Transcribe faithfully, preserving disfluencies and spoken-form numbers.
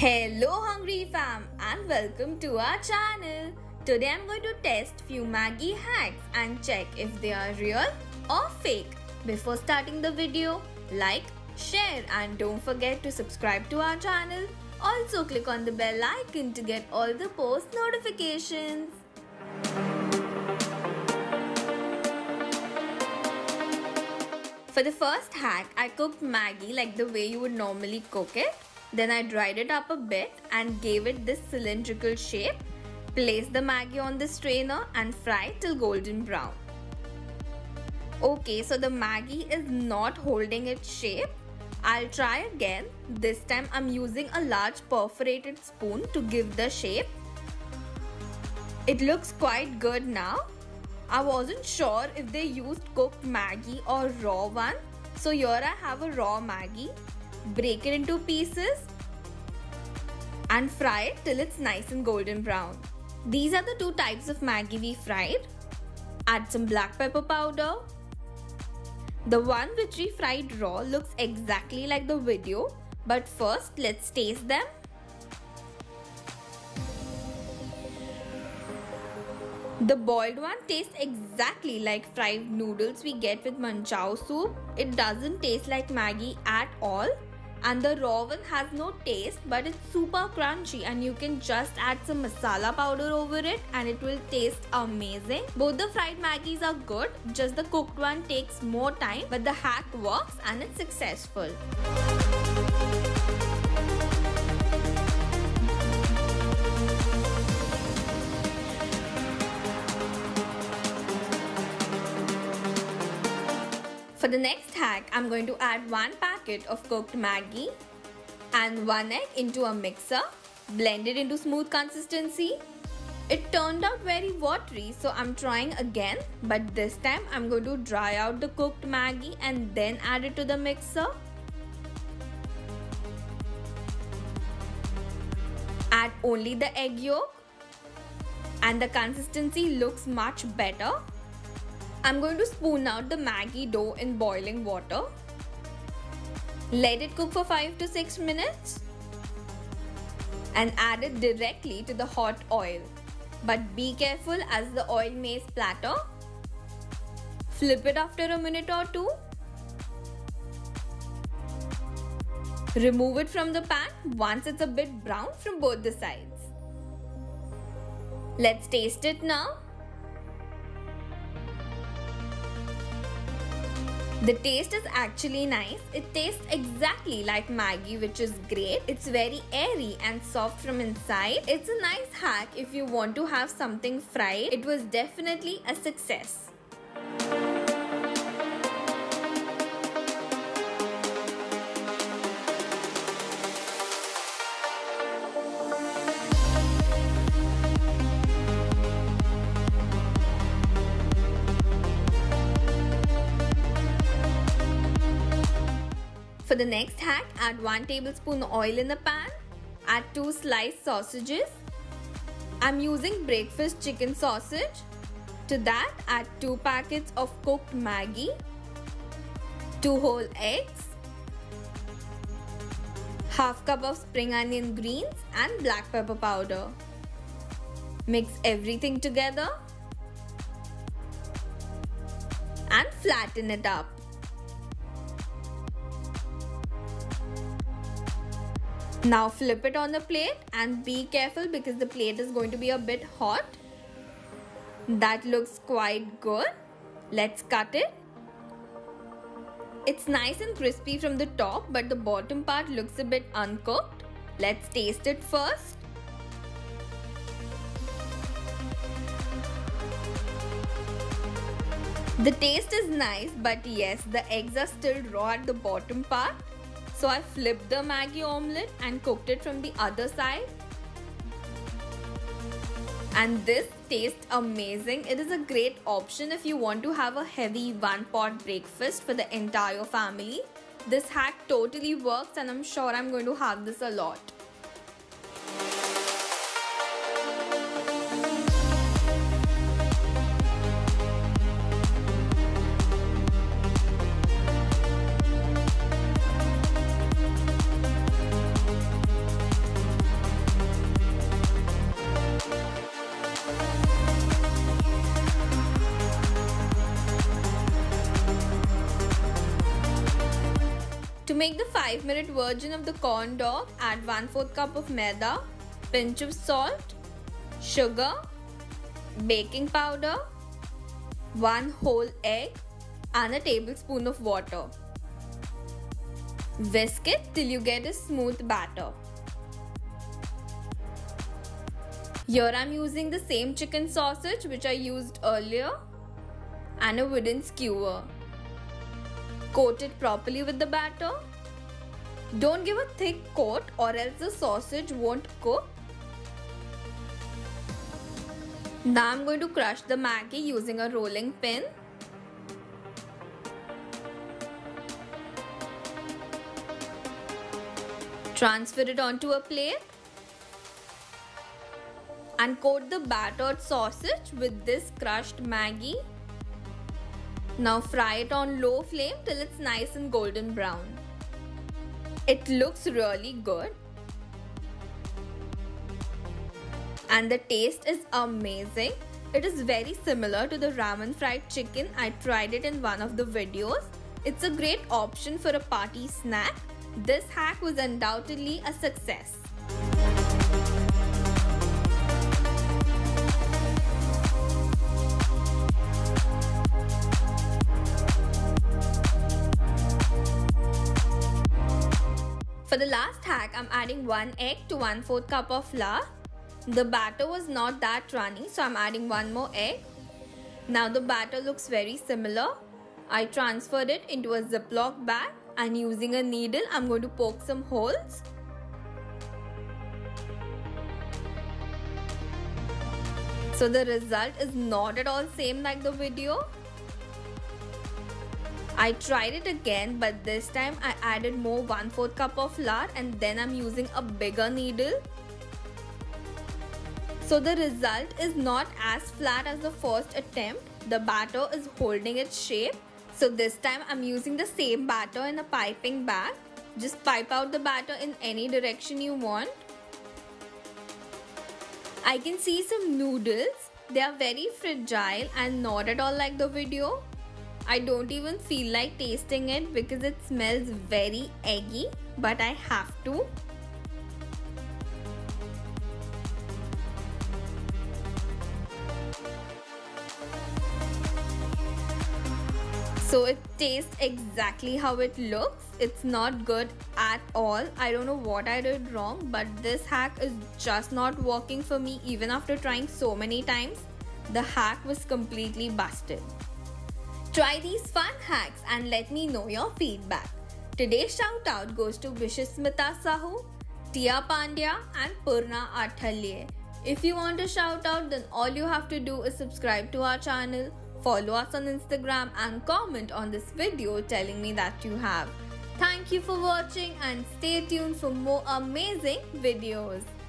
Hello Hungry Fam and welcome to our channel. Today I'm going to test few Maggi hacks and check if they are real or fake. Before starting the video, like, share and don't forget to subscribe to our channel. Also click on the bell icon to get all the post notifications. For the first hack, I cooked Maggi like the way you would normally cook it. Then I dried it up a bit and gave it this cylindrical shape. Place the Maggi on the strainer and fry it till golden brown. Okay, so the Maggi is not holding its shape. I'll try again. This time I'm using a large perforated spoon to give the shape. It looks quite good now. I wasn't sure if they used cooked Maggi or raw one. So here I have a raw Maggi. Break it into pieces and fry it till it's nice and golden brown. These are the two types of Maggi we fried. Add some black pepper powder. The one which we fried raw looks exactly like the video, but first let's taste them. The boiled one tastes exactly like fried noodles we get with manchow soup. It doesn't taste like Maggi at all. And the raw one has no taste, but it's super crunchy and you can just add some masala powder over it and it will taste amazing. Both the fried Maggis are good, just the cooked one takes more time, but the hack works and it's successful. For the next hack, I'm going to add one packet of cooked Maggi and one egg into a mixer. Blend it into smooth consistency. It turned out very watery, so I'm trying again. But this time, I'm going to dry out the cooked Maggi and then add it to the mixer. Add only the egg yolk. And the consistency looks much better. I'm going to spoon out the Maggi dough in boiling water. Let it cook for five to six minutes. And add it directly to the hot oil. But be careful as the oil may splatter. Flip it after a minute or two. Remove it from the pan once it's a bit brown from both the sides. Let's taste it now. The taste is actually nice. It tastes exactly like Maggi, which is great. It's very airy and soft from inside. It's a nice hack if you want to have something fried. It was definitely a success. For the next hack, add one tablespoon oil in the pan. Add two sliced sausages. I'm using breakfast chicken sausage. To that, add two packets of cooked Maggi, two whole eggs, half cup of spring onion greens and black pepper powder. Mix everything together and flatten it up. Now flip it on the plate and be careful because the plate is going to be a bit hot. That looks quite good. Let's cut it. It's nice and crispy from the top, but the bottom part looks a bit uncooked. Let's taste it first. The taste is nice, but yes, the eggs are still raw at the bottom part. So I flipped the Maggi omelette and cooked it from the other side. And this tastes amazing. It is a great option if you want to have a heavy one-pot breakfast for the entire family. This hack totally works and I'm sure I'm going to have this a lot. To make the five minute version of the corn dog, add one fourth cup of maida, pinch of salt, sugar, baking powder, one whole egg and a tablespoon of water. Whisk it till you get a smooth batter. Here I am using the same chicken sausage which I used earlier and a wooden skewer. Coat it properly with the batter. Don't give a thick coat or else the sausage won't cook. Now I'm going to crush the Maggi using a rolling pin. Transfer it onto a plate and coat the battered sausage with this crushed Maggi. Now fry it on low flame till it's nice and golden brown. It looks really good and the taste is amazing. It is very similar to the ramen fried chicken. I tried it in one of the videos. It's a great option for a party snack. This hack was undoubtedly a success. For the last hack, I'm adding one egg to one fourth cup of flour. The batter was not that runny, so I'm adding one more egg. Now the batter looks very similar. I transferred it into a Ziploc bag and using a needle, I'm going to poke some holes. So the result is not at all same like the video. I tried it again, but this time I added more one fourth cup of flour and then I'm using a bigger needle. So the result is not as flat as the first attempt. The batter is holding its shape. So this time I'm using the same batter in a piping bag. Just pipe out the batter in any direction you want. I can see some noodles. They are very fragile and not at all like the video. I don't even feel like tasting it because it smells very eggy, but I have to. So it tastes exactly how it looks. It's not good at all. I don't know what I did wrong, but this hack is just not working for me even after trying so many times. The hack was completely busted. Try these fun hacks and let me know your feedback. Today's shout out goes to Vishasmita Sahu, Tia Pandya and Purna Athalye. If you want a shout out, then all you have to do is subscribe to our channel, follow us on Instagram and comment on this video telling me that you have. Thank you for watching and stay tuned for more amazing videos.